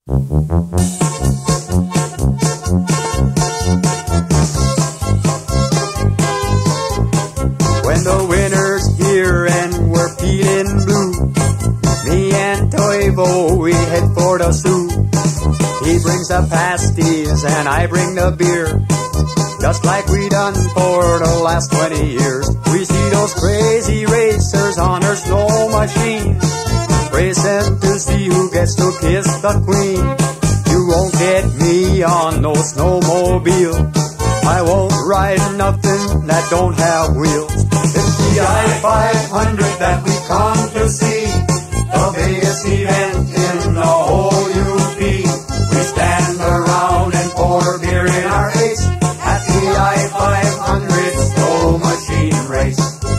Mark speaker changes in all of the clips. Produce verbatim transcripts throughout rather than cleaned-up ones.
Speaker 1: When the winter's here and we're feeling blue, me and Toivo, we head for the Sioux. He brings the pasties and I bring the beer, just like we done for the last twenty years. We see those crazy racers on their snow machine, racing to see who gets to kiss the queen. You won't get me on no snowmobile, I won't ride nothing that don't have wheels. It's the I five hundred that we come to see, the biggest event in the whole U P. We stand around and pour beer in our face at the I five hundred snow machine race.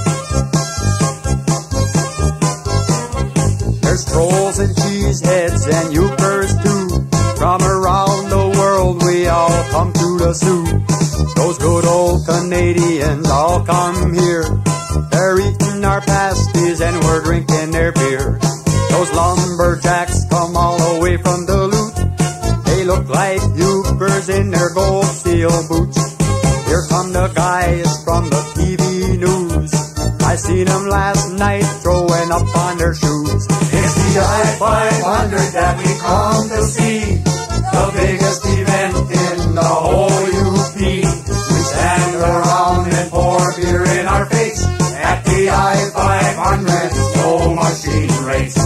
Speaker 1: There's trolls and cheeseheads and youpers too. From around the world we all come to the Sioux. Those good old Canadians all come here, they're eating our pasties and we're drinking their beer. Those lumberjacks come all the way from Duluth, they look like youpers in their gold steel boots. Here come the guys from the T V news, I seen them last night throwing up on their shoes. It's the I five hundred that we come to see, the biggest event in the whole U P. We stand around and pour beer in our face at the I five hundred snow machine race.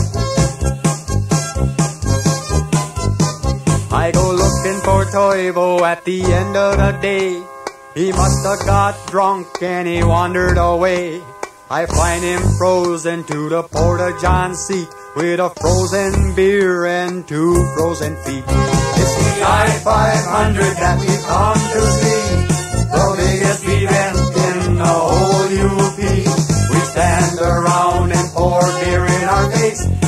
Speaker 1: I go looking for Toivo at the end of the day. He must have got drunk and he wandered away. I find him frozen to the Porta-John seat with a frozen beer and two frozen feet. It's the I five hundred that we come to see, the biggest event in the whole U P. We stand around and pour beer in our face